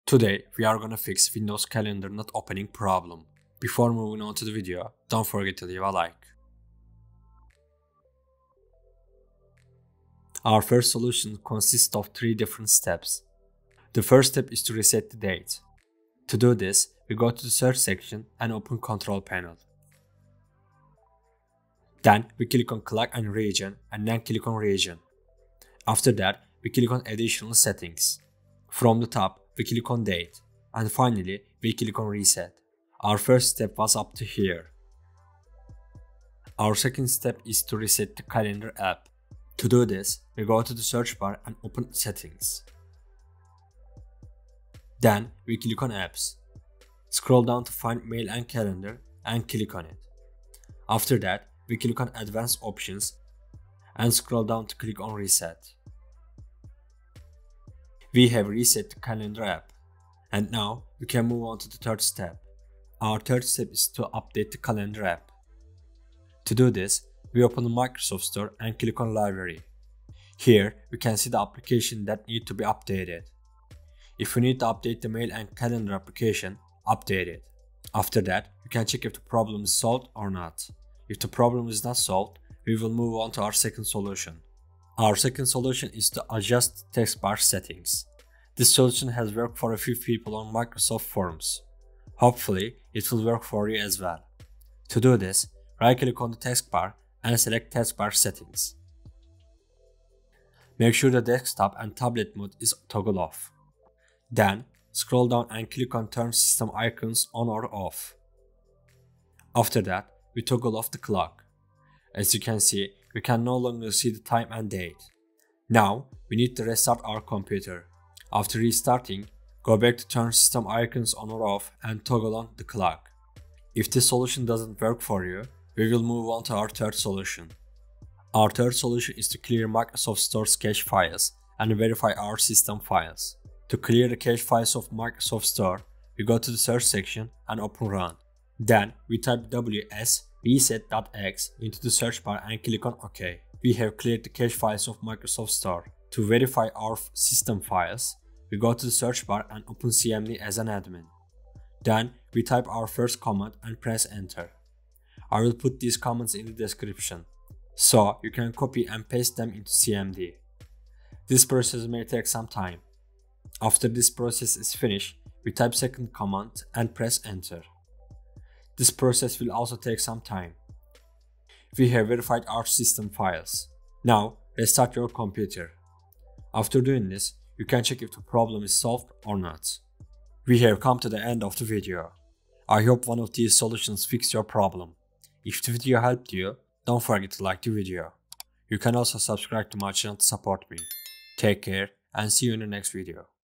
Today, we are gonna fix Windows Calendar not opening problem. Before moving on to the video, don't forget to leave a like. Our first solution consists of 3 different steps. The first step is to reset the date. To do this, we go to the search section and open Control Panel. Then we click on Clock and Region and then click on Region. After that, we click on Additional Settings. From the top, we click on Date, and finally, we click on Reset. Our first step was up to here. Our second step is to reset the calendar app. To do this, we go to the search bar and open Settings. Then, we click on Apps. Scroll down to find Mail and Calendar and click on it. After that, we click on Advanced Options and scroll down to click on Reset. We have reset the calendar app, and now we can move on to the third step. Our third step is to update the calendar app. To do this, we open the Microsoft Store and click on Library. Here, we can see the application that need to be updated. If we need to update the mail and calendar application, update it. After that, we can check if the problem is solved or not. If the problem is not solved, we will move on to our second solution. Our second solution is to adjust Taskbar settings. This solution has worked for a few people on Microsoft forums. Hopefully, it will work for you as well. To do this, right-click on the taskbar and select Taskbar settings. Make sure the desktop and tablet mode is toggled off. Then, scroll down and click on Turn System Icons on or off. After that, we toggle off the clock. As you can see, we can no longer see the time and date. Now, we need to restart our computer. After restarting, go back to Turn System Icons on or off and toggle on the clock. If this solution doesn't work for you, we will move on to our third solution. Our third solution is to clear Microsoft Store's cache files and verify our system files. To clear the cache files of Microsoft Store, we go to the search section and open Run. Then, we type ws reset.x into the search bar and click on OK. We have cleared the cache files of Microsoft Store. To verify our system files, we go to the search bar and open cmd as an admin. Then, we type our first command and press enter. I will put these commands in the description, so you can copy and paste them into cmd. This process may take some time. After this process is finished, we type second command and press enter. This process will also take some time. We have verified our system files. Now, restart your computer. After doing this, you can check if the problem is solved or not. We have come to the end of the video. I hope one of these solutions fixed your problem. If the video helped you, don't forget to like the video. You can also subscribe to my channel to support me. Take care and see you in the next video.